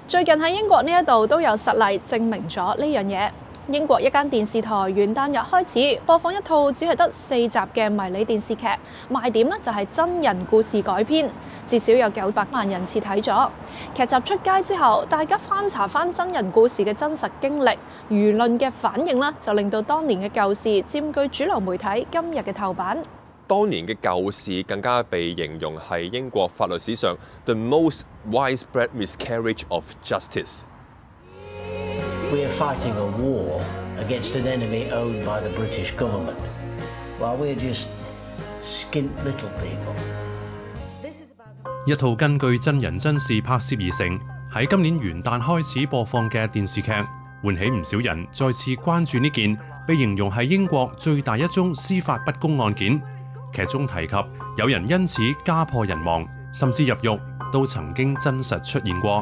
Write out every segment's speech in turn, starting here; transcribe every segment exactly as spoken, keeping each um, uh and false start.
最近喺英國呢一度都有實例證明咗呢樣嘢。英國一間電視台元旦日開始播放一套只係得四集嘅迷你電視劇，賣點呢就係真人故事改編，至少有九百萬人次睇咗。劇集出街之後，大家翻查翻真人故事嘅真實經歷，輿論嘅反應呢就令到當年嘅舊事佔據主流媒體今日嘅頭版。 當年嘅舊事更加被形容係英國法律史上 the most widespread miscarriage of justice。 We are fighting a war against an enemy owned by the British government, while we're just skint little people. 一套根據真人真事拍攝而成，喺今年元旦開始播放嘅電視劇，喚起唔少人再次關注呢件被形容係英國最大一宗司法不公案件。劇中提及有人因此家破人亡，甚至入獄，都曾經真實出現過。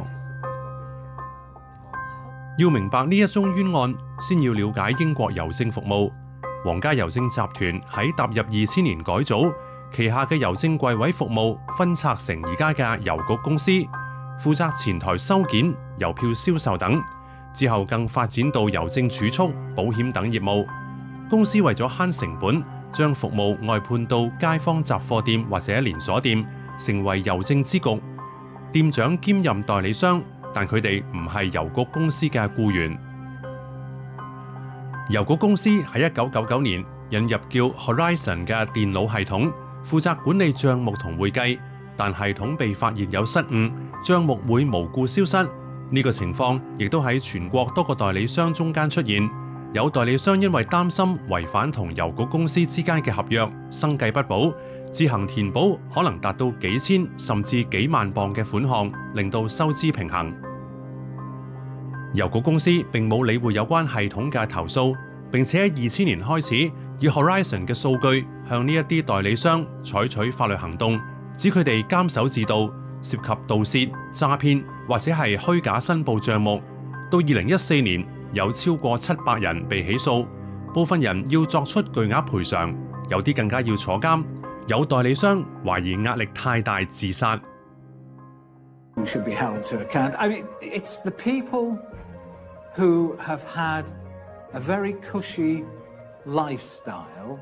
要明白呢一宗冤案，先要了解英國郵政服務。皇家郵政集團喺踏入二千年改組，旗下嘅郵政櫃位服務分拆成而家嘅郵局公司，負責前台收件、郵票銷售等。之後更發展到郵政儲蓄、保險等業務。公司為咗慳成本，將服務外判到街坊雜貨店或者連鎖店，成為郵政支局。店長兼任代理商，但佢哋唔係郵局公司嘅僱員。郵局公司喺一九九九年引入叫 Horizon 嘅電腦系統，負責管理帳目同會計，但系統被發現有失誤，帳目會無故消失。呢個情況亦都喺全國多個代理商中間出現。有代理商因為擔心違反同郵局公司之間嘅合約，生計不保，自行填補可能達到幾千甚至幾萬磅嘅款項，令到收支平衡。郵局公司並冇理會有關系統嘅投訴，並且喺二千年開始以 Horizon 嘅數據向呢一啲代理商採取法律行動，指佢哋監守自盜，涉及盜竊、詐騙或者係虛假申報帳目。到二零一四年，有超過七百人被起訴，部分人要作出巨額賠償，有啲更加要坐監。有代理商懷疑壓力太大自殺。 We should be held to account. I mean, it's the people who have had a very cushy lifestyle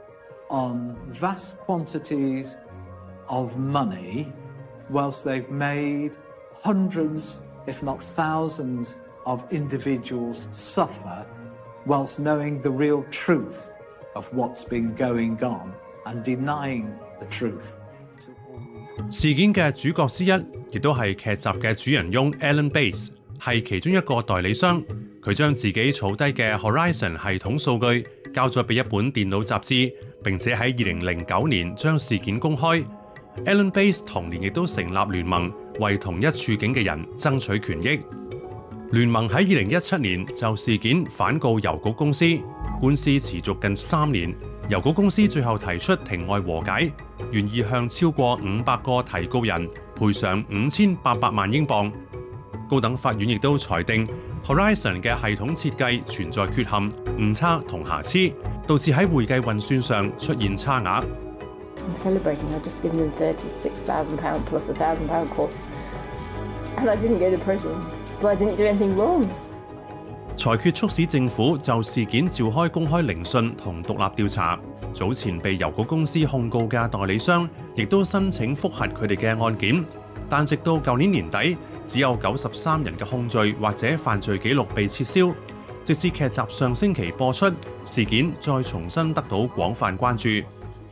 on vast quantities of money, whilst they've made hundreds, if not thousands, of individuals suffer, whilst knowing the real truth of what's been going on and denying the truth. 事件嘅主角之一，亦都係劇集嘅主人翁 Alan Bates， 係其中一個代理商。佢將自己儲低嘅 Horizon 系統數據交咗俾一本電腦雜誌，並且喺二零零九年將事件公開。Alan Bates 同年亦都成立聯盟，為同一處境嘅人爭取權益。聯盟喺二零一七年就事件反告郵局公司，官司持續近三年。郵局公司最後提出庭外和解，願意向超過五百個提告人賠償五千八百萬英鎊。高等法院亦都裁定 Horizon 嘅系統設計存在缺陷、誤差同瑕疵，導致喺會計運算上出現差額。 I'm celebrating. I just given them thirty-six thousand pound plus a thousand pound cost, and I didn't go to prison, but I didn't do anything wrong. 裁決促使政府就事件召開公開聆訊同獨立調查。早前被郵局公司控告嘅代理商，亦都申請覆核佢哋嘅案件，但直到舊年年底，只有九十三人嘅控罪或者犯罪記錄被撤銷。直至劇集上星期播出，事件再重新得到廣泛關注。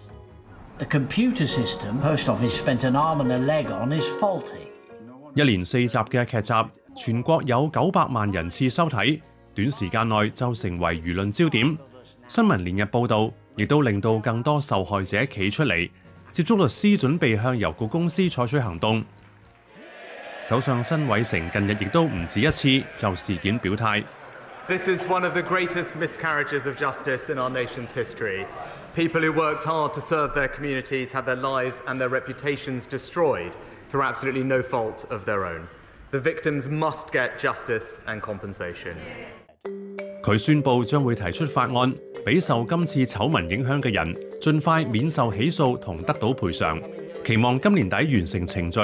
The computer system Post Office spent an arm and a leg on is faulty. 一連四集嘅劇集，全國有九百萬人次收睇，短時間內就成為輿論焦點。新聞連日報導，亦都令到更多受害者企出嚟，接觸律師準備向郵局公司採取行動。首相辛偉誠近日亦都唔止一次就事件表態。 This is one of the greatest miscarriages of justice in our nation's history. People who worked hard to serve their communities had their lives and their reputations destroyed through absolutely no fault of their own. The victims must get justice and compensation. 佢宣布將會提出法案，俾受今次醜聞影響嘅人盡快免受起訴同得到賠償，期望今年底完成程序。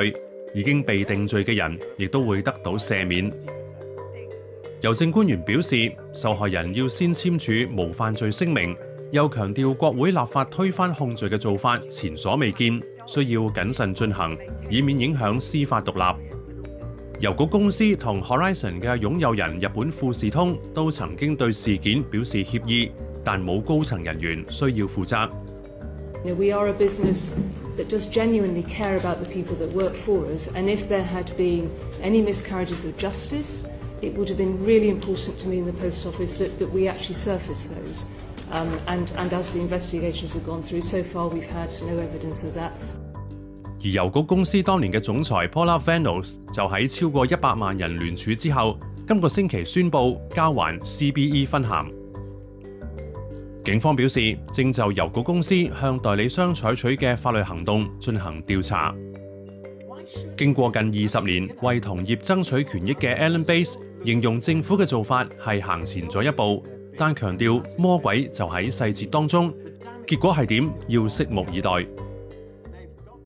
已經被定罪嘅人亦都會得到赦免。郵政官員表示，受害人要先簽署無犯罪聲明，又強調國會立法推翻控罪嘅做法前所未見，需要謹慎進行，以免影響司法獨立。郵局公司同 Horizon 嘅擁有人日本富士通都曾經對事件表示歉意，但冇高層人員需要負責。 We are a business that does genuinely care about the people that work for us, and if there had been any miscarriages of justice, it would have been really important to me in the post office that, that we actually surface those. Um, and, and as the investigations have gone through, so far we've had no evidence of that. 而郵局公司當年嘅總裁 Paula Venables 就喺超過一百萬人聯署之後，今個星期宣布交還 C B E 勳銜。警方表示，正就郵局公司向代理商採取嘅法律行動進行調查。經過近二十年為同業爭取權益嘅 Alan Bates 形容政府嘅做法係行前咗一步，但強調魔鬼就喺細節當中，結果係點要拭目以待。